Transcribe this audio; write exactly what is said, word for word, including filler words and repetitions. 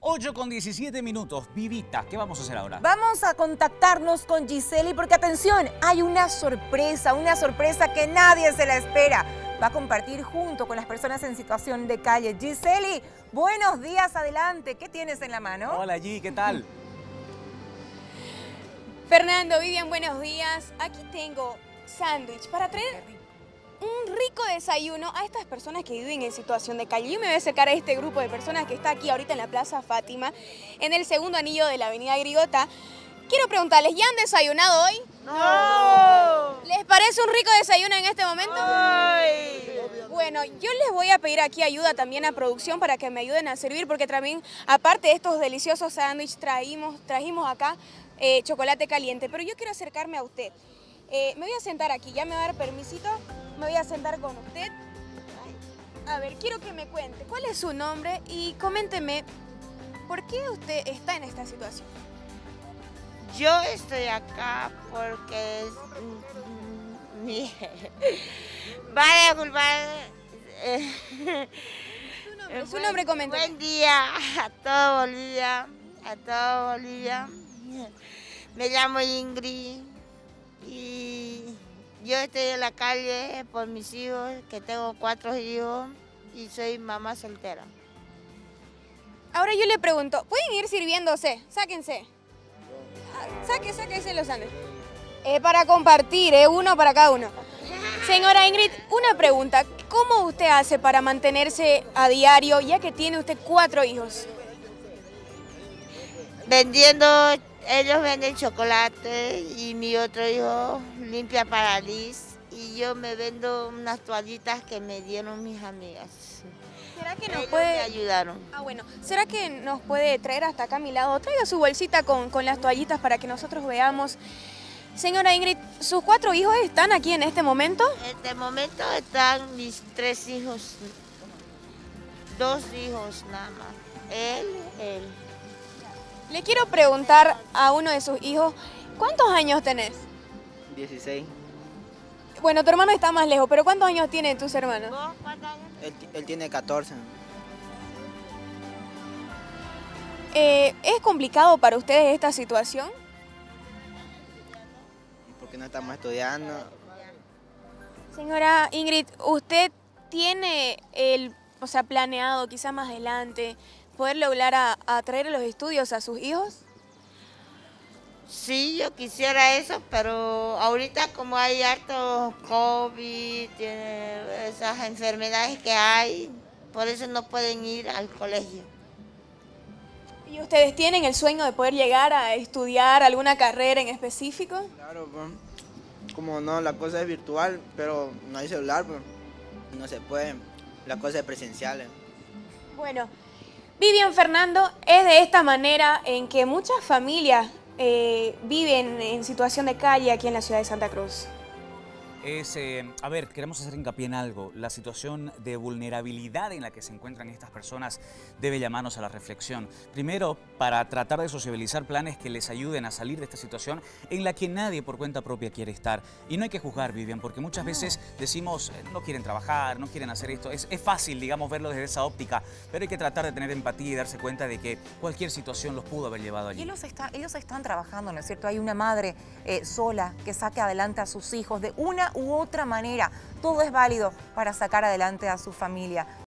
ocho con diecisiete minutos. Vivita, ¿qué vamos a hacer ahora? Vamos a contactarnos con Giseli porque, atención, hay una sorpresa, una sorpresa que nadie se la espera. Va a compartir junto con las personas en situación de calle. Giseli, buenos días, adelante. ¿Qué tienes en la mano? Hola, G, ¿qué tal? Fernando, Vivian, buenos días. Aquí tengo sándwich para traer un rico desayuno a estas personas que viven en situación de calle. Yo me voy a acercar a este grupo de personas que está aquí ahorita en la Plaza Fátima, en el segundo anillo de la Avenida Grigota. Quiero preguntarles, ¿ya han desayunado hoy? ¡No! ¿Les parece un rico desayuno en este momento? ¡Ay! Bueno, yo les voy a pedir aquí ayuda también a producción para que me ayuden a servir, porque también, aparte de estos deliciosos sándwiches, trajimos, trajimos acá eh, chocolate caliente. Pero yo quiero acercarme a usted. Eh, me voy a sentar aquí, ¿ya me va a dar permisito? Me voy a sentar con usted. A ver, quiero que me cuente cuál es su nombre y coménteme por qué usted está en esta situación. Yo estoy acá porque es mi... Vale, disculpar. Su nombre, su nombre, coménteme. Buen día a todo Bolivia, a todo Bolivia. Me llamo Ingrid y yo estoy en la calle por mis hijos, que tengo cuatro hijos y soy mamá soltera. Ahora yo le pregunto, ¿pueden ir sirviéndose? Sáquense. Saque, sáquense los sándwiches. Es para compartir, ¿eh? Uno para cada uno. Señora Ingrid, una pregunta. ¿Cómo usted hace para mantenerse a diario, ya que tiene usted cuatro hijos? Vendiendo, ellos venden chocolate y mi otro hijo limpia paraliz y yo me vendo unas toallitas que me dieron mis amigas. ¿Será que nos Ellos puede... me ayudaron. Ah, bueno. ¿Será que nos puede traer hasta acá a mi lado? Traiga su bolsita con, con las toallitas para que nosotros veamos. Señora Ingrid, ¿sus cuatro hijos están aquí en este momento? En este momento están mis tres hijos, dos hijos nada más, él, él. Le quiero preguntar a uno de sus hijos, ¿cuántos años tenés? dieciséis. Bueno, tu hermano está más lejos, pero ¿cuántos años tienen tus hermanos? ¿Vos cuántos años? Él, él tiene catorce. Eh, ¿Es complicado para ustedes esta situación? Porque no estamos estudiando. Señora Ingrid, ¿usted tiene el, o sea, planeado quizás más adelante poder lograr a, a traer los estudios a sus hijos? Sí, yo quisiera eso, pero ahorita como hay harto COVID, tiene esas enfermedades que hay, por eso no pueden ir al colegio. ¿Y ustedes tienen el sueño de poder llegar a estudiar alguna carrera en específico? Claro, pues, como no, la cosa es virtual, pero no hay celular, pues, no se puede. La cosa es presencial. eh. Bueno, Vivian, Fernando, es de esta manera en que muchas familias eh, viven en situación de calle aquí en la ciudad de Santa Cruz. Es, eh, a ver, queremos hacer hincapié en algo. La situación de vulnerabilidad en la que se encuentran estas personas debe llamarnos a la reflexión. Primero, para tratar de sociabilizar planes que les ayuden a salir de esta situación en la que nadie por cuenta propia quiere estar. Y no hay que juzgar, Vivian, porque muchas veces decimos, eh, no quieren trabajar, no quieren hacer esto. Es, es fácil, digamos, verlo desde esa óptica, pero hay que tratar de tener empatía y darse cuenta de que cualquier situación los pudo haber llevado allí. Y ellos, está, ellos están trabajando, ¿no es cierto? Hay una madre eh, sola que saque adelante a sus hijos de una u otra manera. Todo es válido para sacar adelante a su familia.